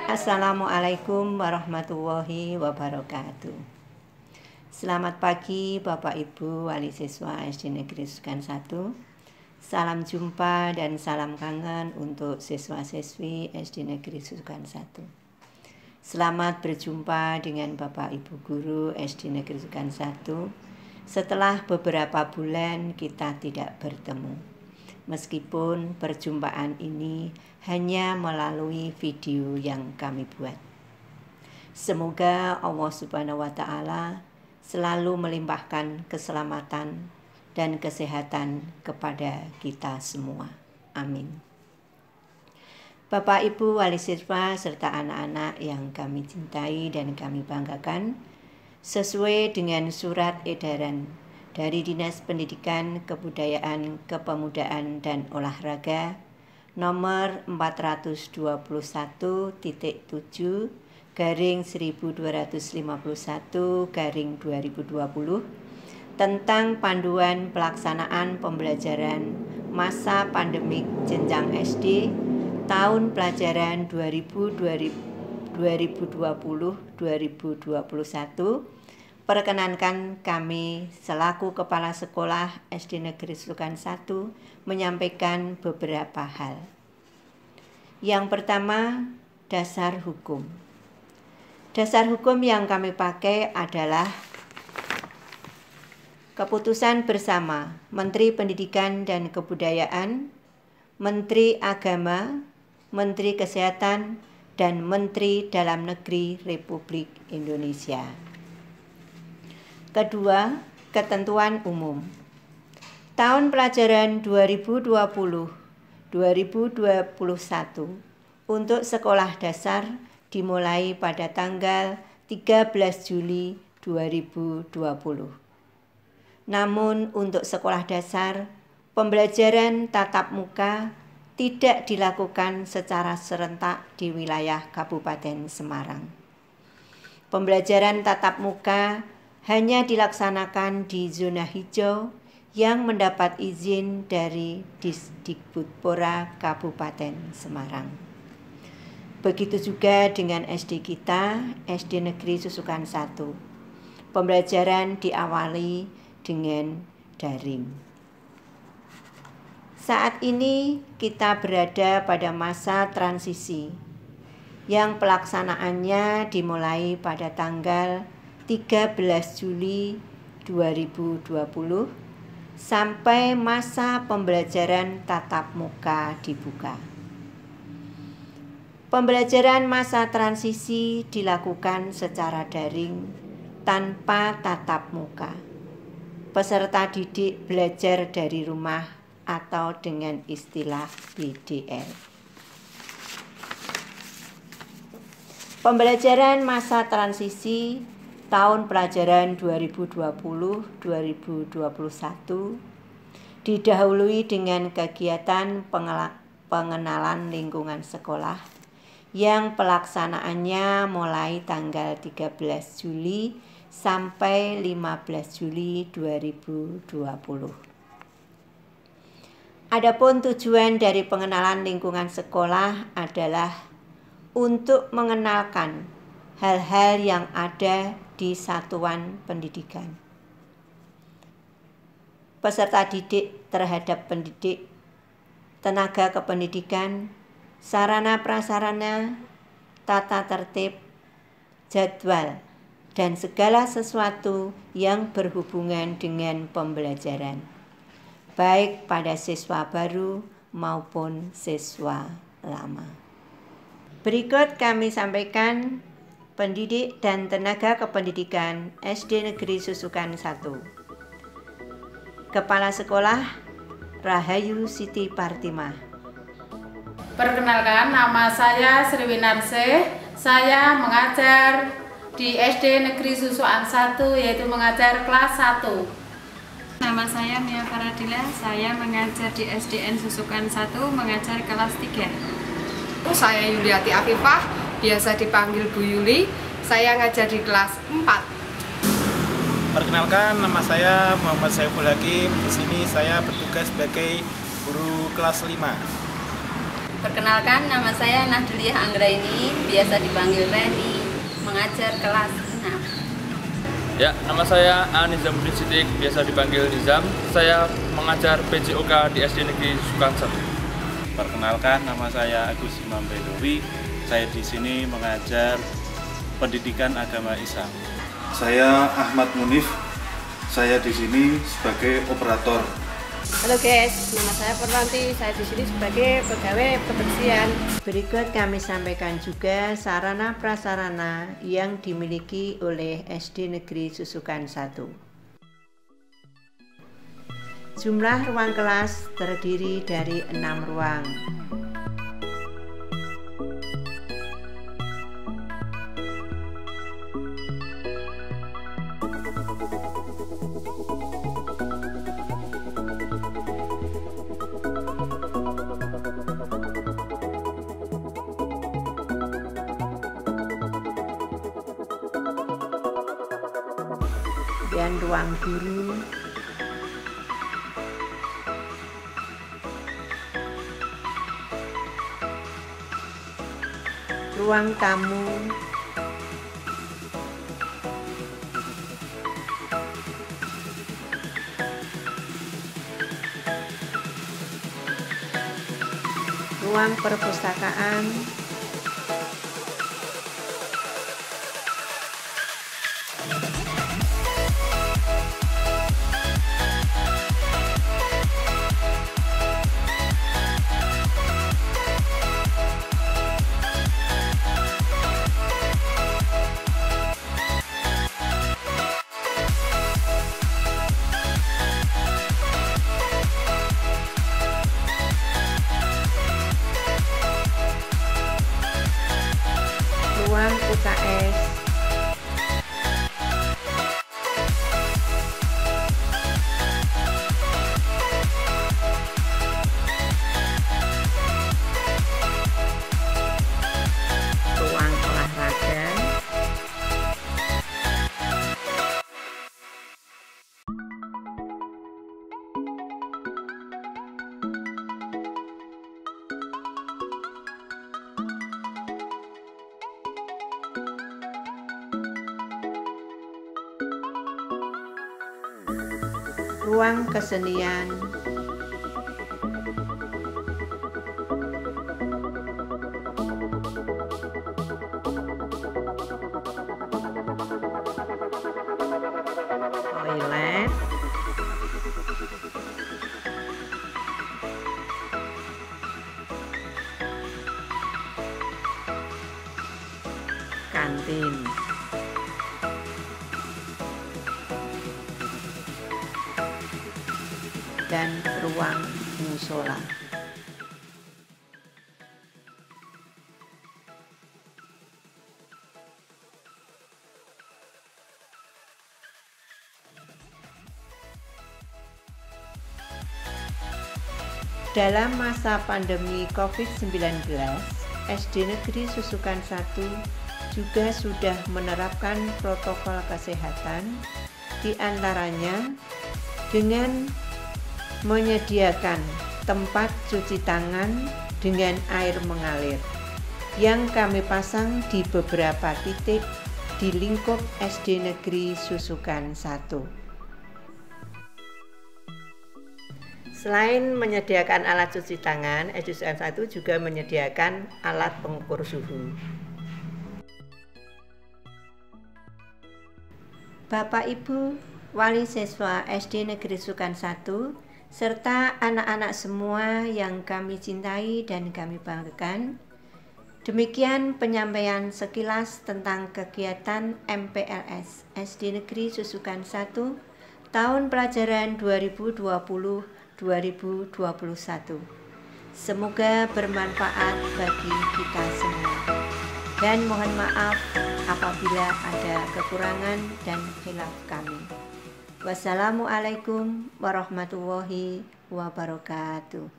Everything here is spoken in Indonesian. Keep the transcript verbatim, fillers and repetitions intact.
Assalamualaikum warahmatullahi wabarakatuh. Selamat pagi Bapak Ibu wali siswa S D Negeri Susukan satu. Salam jumpa dan salam kangen untuk siswa-siswi S D Negeri Susukan satu. Selamat berjumpa dengan Bapak Ibu guru S D Negeri Susukan satu. Setelah beberapa bulan kita tidak bertemu. Meskipun perjumpaan ini hanya melalui video yang kami buat. Semoga Allah Subhanahu wa Ta'ala selalu melimpahkan keselamatan dan kesehatan kepada kita semua. Amin. Bapak Ibu wali siswa serta anak-anak yang kami cintai dan kami banggakan, sesuai dengan surat edaran dari Dinas Pendidikan, Kebudayaan, Kepemudaan, dan Olahraga nomor empat ratus dua puluh satu titik tujuh garing seribu dua ratus lima puluh satu garing dua ribu dua puluh tentang panduan pelaksanaan pembelajaran masa pandemik jenjang S D tahun pelajaran dua ribu dua puluh dua ribu dua puluh satu. Perkenankan kami selaku Kepala Sekolah S D Negeri Susukan satu menyampaikan beberapa hal. Yang pertama, dasar hukum. Dasar hukum yang kami pakai adalah keputusan bersama Menteri Pendidikan dan Kebudayaan, Menteri Agama, Menteri Kesehatan, dan Menteri Dalam Negeri Republik Indonesia. Kedua, ketentuan umum. Tahun pelajaran dua ribu dua puluh dua ribu dua puluh satu untuk sekolah dasar dimulai pada tanggal tiga belas Juli dua ribu dua puluh. Namun untuk sekolah dasar, pembelajaran tatap muka tidak dilakukan secara serentak di wilayah Kabupaten Semarang. Pembelajaran tatap muka hanya dilaksanakan di zona hijau yang mendapat izin dari Disdikbudpora Kabupaten Semarang. Begitu juga dengan S D kita, S D Negeri Susukan satu. Pembelajaran diawali dengan daring. Saat ini kita berada pada masa transisi yang pelaksanaannya dimulai pada tanggal tiga belas Juli dua ribu dua puluh sampai masa pembelajaran tatap muka dibuka. Pembelajaran masa transisi dilakukan secara daring tanpa tatap muka. Peserta didik belajar dari rumah atau dengan istilah B D R. Pembelajaran masa transisi tahun pelajaran dua ribu dua puluh dua ribu dua puluh satu didahului dengan kegiatan pengenalan lingkungan sekolah yang pelaksanaannya mulai tanggal tiga belas Juli sampai lima belas Juli dua ribu dua puluh. Adapun tujuan dari pengenalan lingkungan sekolah adalah untuk mengenalkan hal-hal yang ada di satuan pendidikan. Peserta didik terhadap pendidik, tenaga kependidikan, sarana prasarana, tata tertib, jadwal, dan segala sesuatu yang berhubungan dengan pembelajaran, baik pada siswa baru maupun siswa lama. Berikut kami sampaikan pendidik dan tenaga kependidikan S D Negeri Susukan satu. Kepala Sekolah Rahayu Siti Partimah. Perkenalkan, nama saya Sri Winarse. Saya mengajar di S D Negeri Susukan satu, yaitu mengajar kelas satu. Nama saya Mia Faradila, saya mengajar di S D N Susukan satu, mengajar kelas tiga. Saya Yuliati Afifah, biasa dipanggil Bu Yuli, saya ngajar di kelas empat. Perkenalkan, nama saya Muhammad Saiful Hakim. Di sini saya bertugas sebagai guru kelas lima. Perkenalkan, nama saya Nahduliah Anggraini, biasa dipanggil Reni, mengajar kelas enam. Ya, nama saya Anizamuddin Siddiq, biasa dipanggil Nizam. Saya mengajar P J O K di S D Negeri Susukan satu. Perkenalkan, nama saya Agus Imam Bedowi. Saya di sini mengajar pendidikan agama Islam. Saya Ahmad Munif. Saya di sini sebagai operator. Halo guys, nama saya Purwanti. Saya di sini sebagai pegawai kebersihan. Berikut kami sampaikan juga sarana prasarana yang dimiliki oleh S D Negeri Susukan satu. Jumlah ruang kelas terdiri dari enam ruang. Dan ruang guru, ruang tamu, ruang perpustakaan, ruang U K S, ruang olahraga, ruang kesenian, toilet, kantin, dan ruang musola. Dalam masa pandemi COVID sembilan belas, S D Negeri Susukan satu juga sudah menerapkan protokol kesehatan, di antaranya dengan menyediakan tempat cuci tangan dengan air mengalir yang kami pasang di beberapa titik di lingkup S D Negeri Susukan satu. Selain menyediakan alat cuci tangan, S D Susukan satu juga menyediakan alat pengukur suhu. Bapak Ibu, wali siswa S D Negeri Susukan satu, serta anak-anak semua yang kami cintai dan kami banggakan, demikian penyampaian sekilas tentang kegiatan M P L S S D Negeri Susukan satu tahun pelajaran dua ribu dua puluh dua ribu dua puluh satu. Semoga bermanfaat bagi kita semua. Dan mohon maaf apabila ada kekurangan dan khilaf kami. Wassalamualaikum warahmatullahi wabarakatuh.